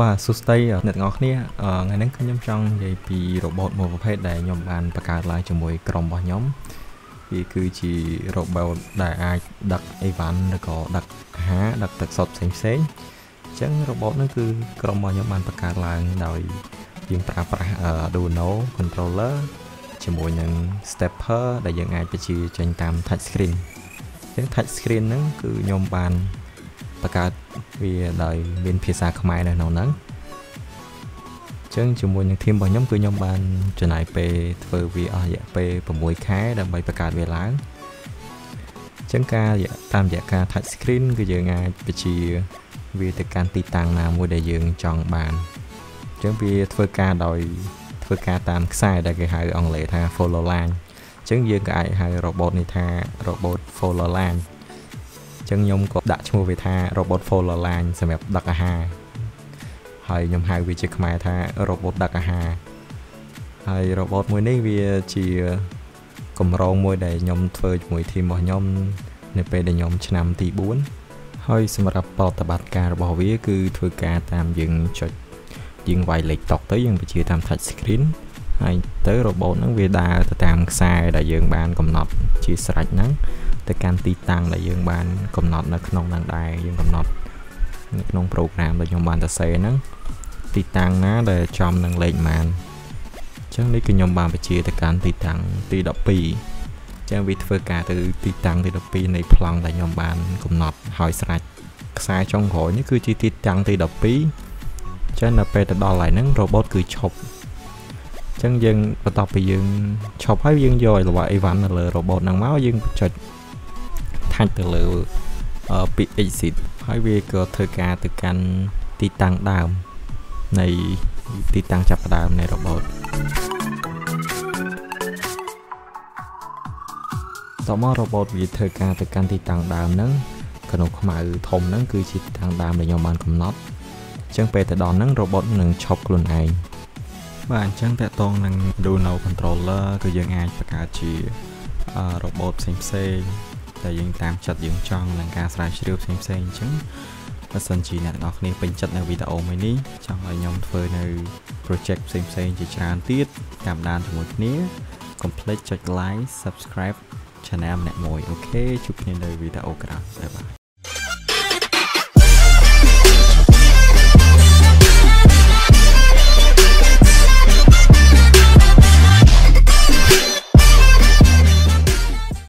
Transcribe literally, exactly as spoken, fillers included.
បាទសួស្តីអ្នកទាំងអស់គ្នាថ្ងៃនេះខ្ញុំចង់និយាយពី robot មួយប្រភេទដែលខ្ញុំបានបង្កើតឡើងជាមួយក្រុមរបស់ខ្ញុំវាគឺជា robot ដែលអាចដឹកអីវ៉ាន់ឬក៏ដឹកអាហារដឹកទឹកសុទ្ធផ្សេងៗអញ្ចឹង robot ហ្នឹងគឺក្រុមរបស់ខ្ញុំបានបង្កើតឡើងដោយយើងប្រើប្រាស់ Arduino controller ជាមួយនឹង stepper ដែលយើងអាចបញ្ជាចេញតាម touch screen អញ្ចឹង touch screen ហ្នឹងគឺខ្ញុំបានបង្កើតវាដោយមានភាសាខ្មែរនៅក្នុងហ្នឹងអញ្ចឹងជាមួយនឹង team របស់ខ្ញុំគឺខ្ញុំបានចំណាយពេលធ្វើវាអស់រយៈពេល6ខែដើម្បីបង្កើតវាឡើងអញ្ចឹងការតាមរយៈការ touch screen គឺយើងអាចបញ្ជាវាទៅកាន់ទីតាំងណាមួយដែលយើងចង់បានអញ្ចឹងវាធ្វើការដោយធ្វើការតាមខ្សែដែលគេហៅអង់គ្លេសថា follow line អញ្ចឹងយើងក៏អាចហៅ robot នេះថា robot follow lineចឹងខ្ញុំក៏ដាក់ឈ្មោះវាថា robot follow line សម្រាប់ដឹកអាហារហើយខ្ញុំហៅវាជាខ្មែរថា robot ដឹកអាហារហើយ robot មួយនេះវាជាកម្រងមួយដែលខ្ញុំធ្វើជាមួយ team របស់ខ្ញុំនៅពេលដែលខ្ញុំឆ្នាំទី4ហើយសម្រាប់ប្រតិបត្តិការរបស់វាគឺធ្វើការតាមយើងចុចយើងវាយលេខតុកទៅយើងបញ្ជាតាម touch screen ហើយទៅ robot ហ្នឹងវាដើរទៅតាមខ្សែដែលយើងបានកំណត់ជាស្រេចហ្នឹងទៅកាន់ទីតាំងដែលយើងបានកំណត់នៅក្នុងហ្នឹងដែរយើងកំណត់នៅក្នុង program ដែលខ្ញុំបានសរសេរហ្នឹងទីតាំងណាដែលចំនឹងលេខប៉ុន្មានអញ្ចឹងនេះគឺខ្ញុំបានបញ្ជាទៅកាន់ទីតាំងទី12អញ្ចឹងវាធ្វើការទៅទីតាំងទី12នៃប្លង់ដែលខ្ញុំបានកំណត់ហើយស្រេចខ្សែចុងក្រោយនេះគឺជាទីតាំងទី12អញ្ចឹងដល់ពេលទៅដល់ហើយហ្នឹង robot គឺឈប់អញ្ចឹងយើងបន្ទាប់ពីយើងឈប់ហើយយើងយករបស់អីវ៉ាន់នៅលើ robot ហ្នឹងមកយើងចុចថាច់ទៅលើពាក្យ exit ហើយវាក៏ធ្វើការទៅកាន់ទីតាំងដើមនៃទីតាំងចាប់ផ្ដើមនៃ robot តមក robot វាធ្វើការទៅកាន់ទីតាំងដើមហ្នឹងក្នុងខ្មៅធំហ្នឹងគឺជាទីតាំងដើមដែលខ្ញុំបានកំណត់អញ្ចឹងពេលទៅដល់ហ្នឹង robot នឹងឈប់ខ្លួនឯងបាទអញ្ចឹងតកតងនឹង Arduino controller គឺយើងអាចបង្កើតជា robot ផ្សេងៗតែយើងតាមចិត្តយើងចង់នឹងការស្រាវជ្រាវផ្សេងផ្សេងអញ្ចឹងបើសិនជាអ្នកទាំងអស់គ្នាពេញចិត្តនៅវីដេអូមួយនេះចង់ឲ្យខ្ញុំធ្វើនៅ project ផ្សេងផ្សេងជាច្រើនទៀតតាមដានជាមួយគ្នា កុំភ្លេចចុច like subscribe channel ម្នាក់មួយអូខេជួបគ្នានៅវីដេអូក្រោយបាយបាយ